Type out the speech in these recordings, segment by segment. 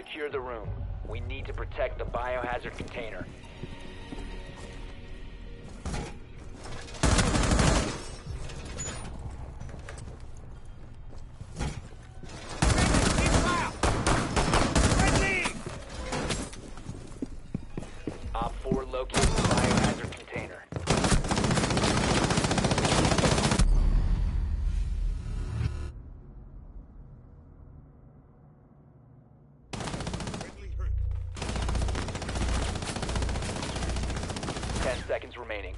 Secure the room. We need to protect the biohazard container. Op 4 located the biohazard container. Seconds remaining.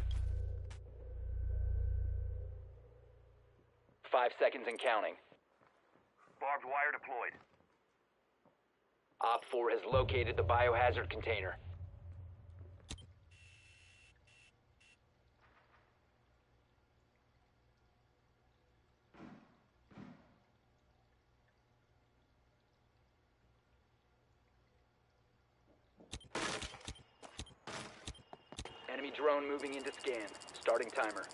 5 seconds and counting. Barbed wire deployed. Op 4 has located the biohazard container. Enemy drone moving into scan. Starting timer.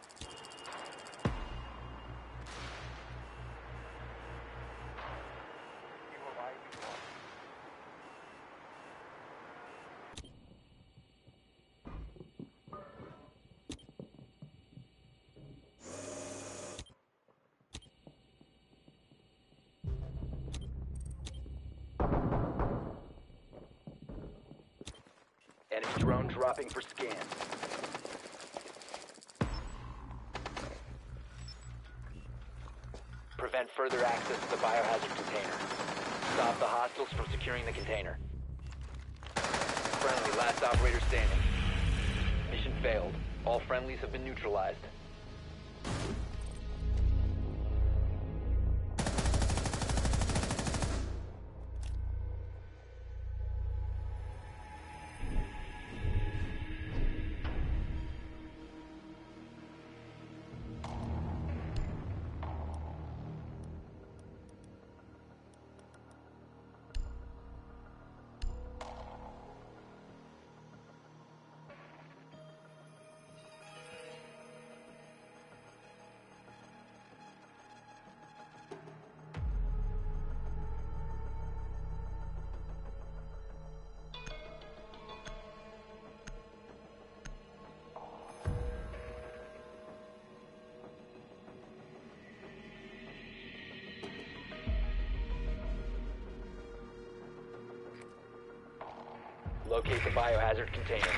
Enemy drone dropping for scan. Prevent further access to the biohazard container. Stop the hostiles from securing the container. Friendly, last operator standing. Mission failed. All friendlies have been neutralized. Locate the biohazard container.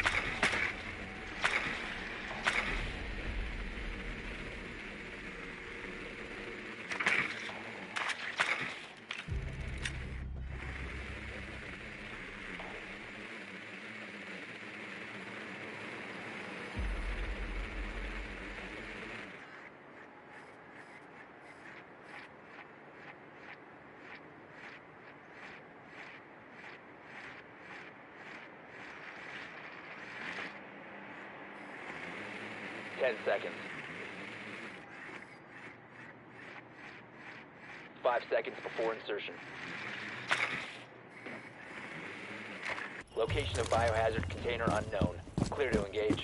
Ten seconds. 5 seconds before insertion. Location of biohazard container unknown. Clear to engage.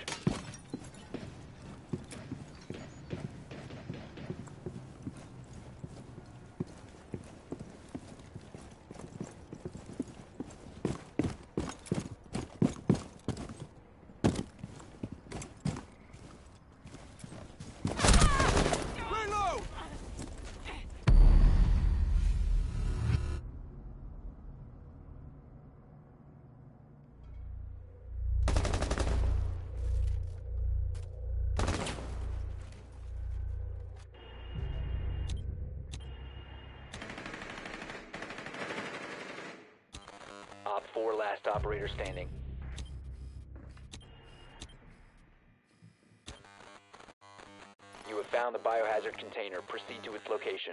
Op 4 last operator standing. You have found the biohazard container. Proceed to its location.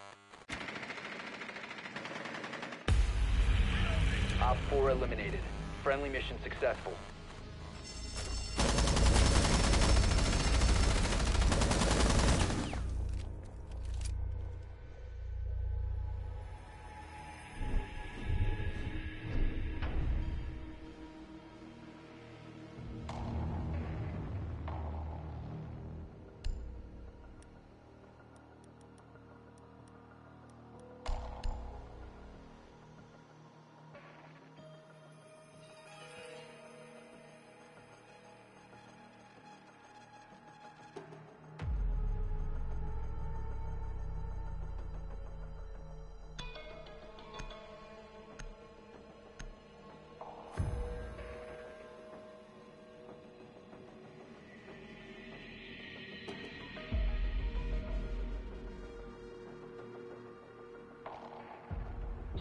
Op 4 eliminated. Friendly mission successful.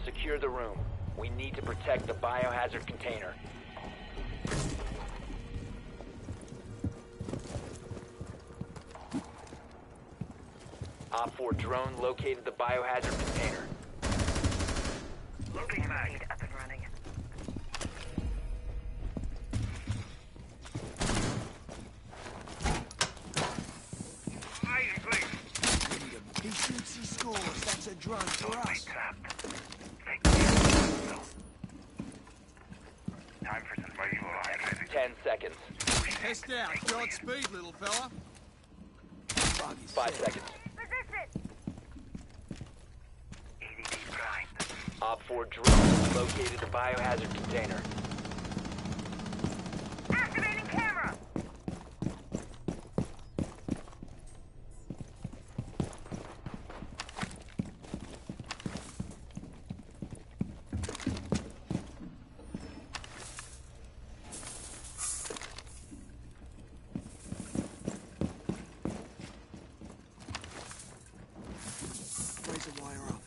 secure the room. We need to protect the biohazard container. Op 4 drone located the biohazard container. Loading mag. Up and running. Hiding, please. Efficiency scores. That's a drug for Don't be us. trapped. Take care. Time for some medieval 10 seconds. Test out. Godspeed, little fella. 5 seconds. ADD grind. Op 4 drone located the biohazard container. Activating camera! Razor wire up.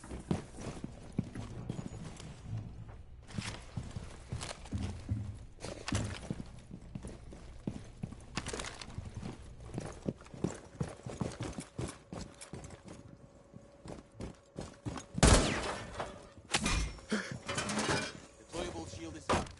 Deployable shield is up.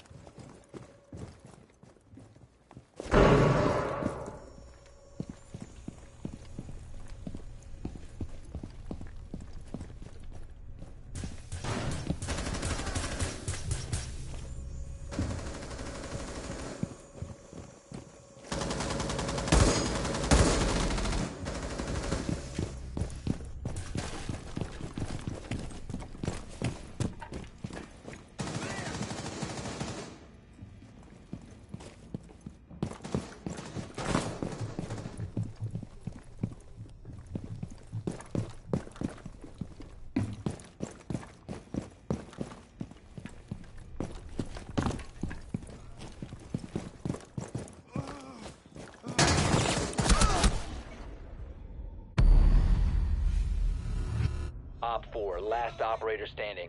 Op 4, last operator standing.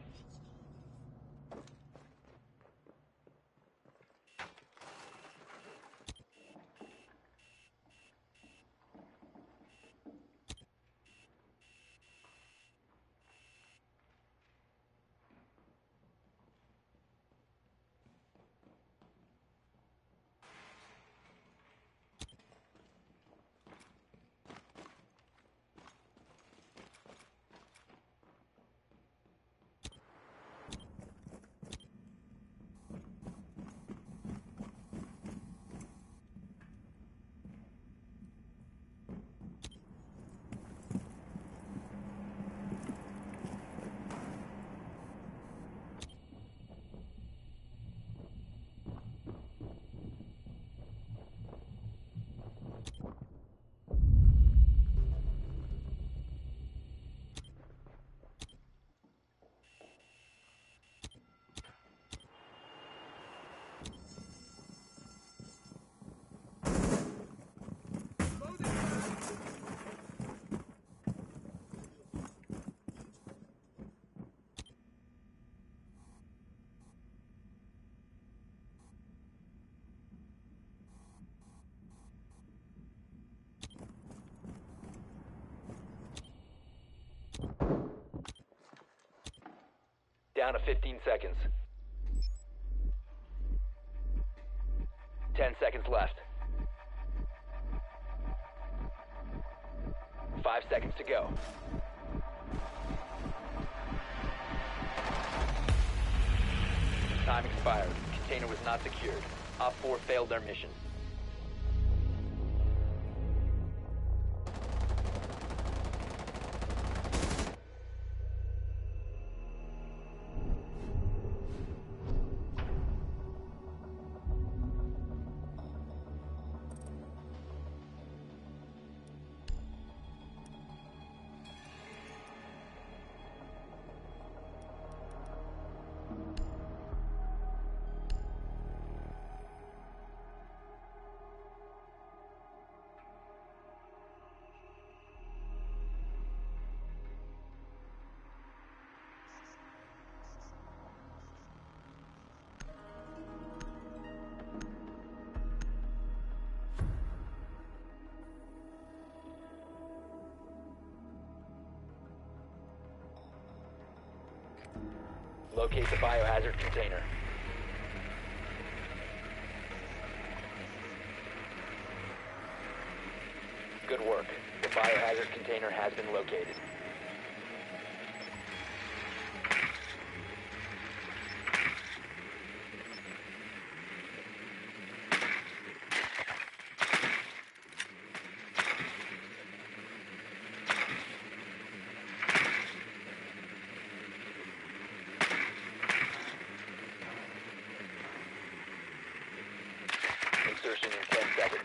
Down to 15 seconds. 10 seconds left. 5 seconds to go. Time expired. Container was not secured. Op 4 failed their mission. Locate the biohazard container. Good work. The biohazard container has been located. Insertion in 10 seconds.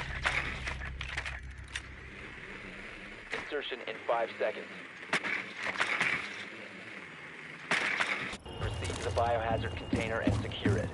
Insertion in 5 seconds. Proceed to the biohazard container and secure it.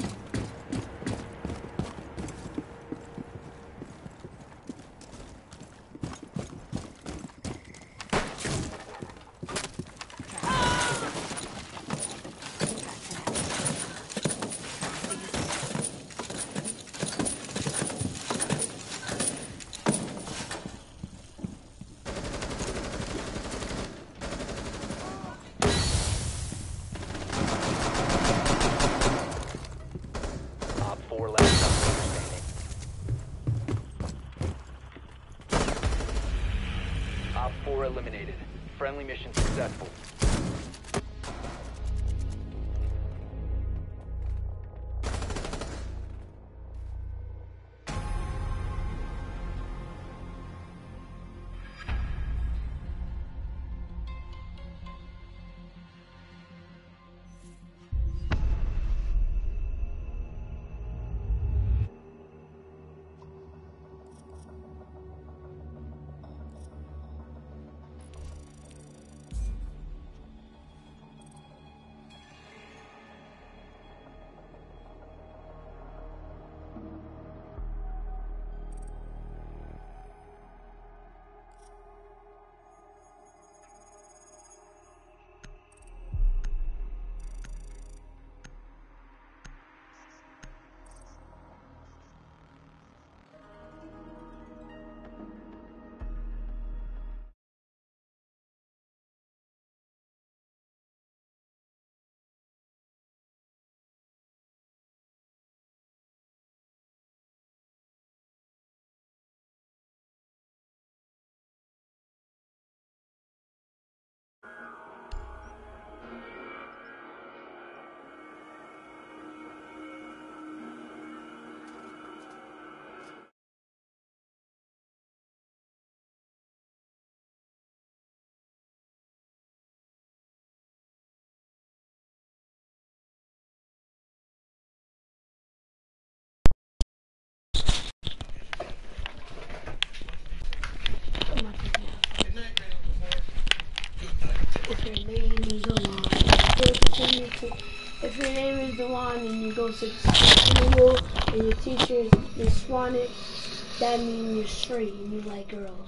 Op 4 last operator standing. Op 4 eliminated. Friendly mission successful. If your name is Delon and you go to school and your teacher is Hispanic, that means you're straight and you like girls.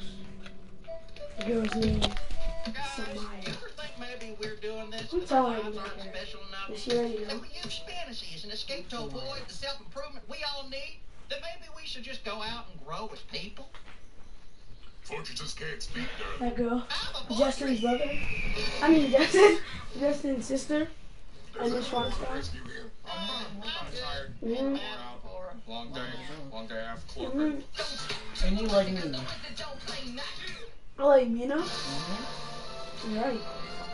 The girl's name is Samaya. Maybe we're doing this I'm because telling our you, lives aren't nigga. special enough. Does she already know? That we use fantasy as an escape to avoid the self-improvement we all need. That maybe we should just go out and grow as people. Thought you just can't speak, Dad. That girl, I'm a boy. Justin's brother. I mean Justin's sister. And this one stuff. Rescue here. I'm tired. Mhm. Long day after clockwork. And you like me. I like Mina. Mm-hmm. You're right.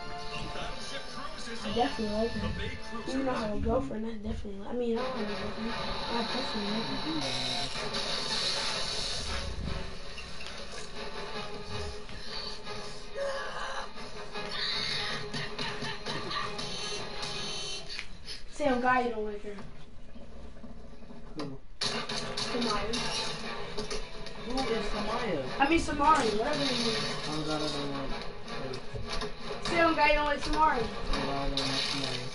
I definitely like her. Even though I have a girlfriend, I definitely I mean, I don't have a girlfriend. I definitely like her. Say on guy you don't like her. Who? Samaya. Who is Samaya? I mean Samari, whatever her name is. Oh god, I don't like her. Say on guy you don't like Samari. Oh god, I don't like Samaya.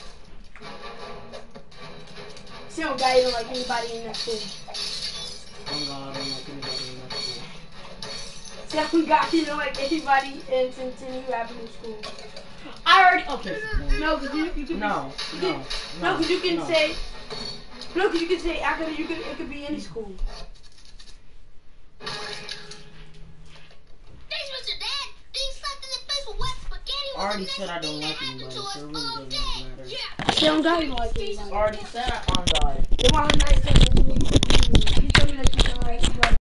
Say on guy you don't like anybody in that school. Oh god, I don't like anybody in that school. Say on guy you don't like anybody in Centennial Avenue School. I already Okay. no, cause you can No, no, no, cause you can no. say no, cause you can say after you can it could be any school. Thanks, Mr. Dad. Being slapped in the face with wet spaghetti I already said I don't like anybody, so it really doesn't matter. They don't got you like I anybody. already said I'm God. They want a nice thing. You told me that you don't like